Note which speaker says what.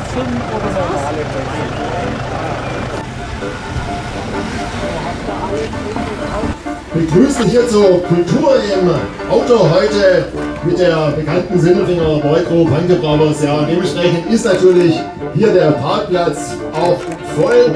Speaker 1: Plätzchen oder normale Plätzchen?
Speaker 2: Begrüßen hier zur Kultur im Auto heute mit der bekannten Sindelfinger Boygroup Hankebrauers. Ja, dementsprechend ist natürlich hier der Parkplatz auch voll.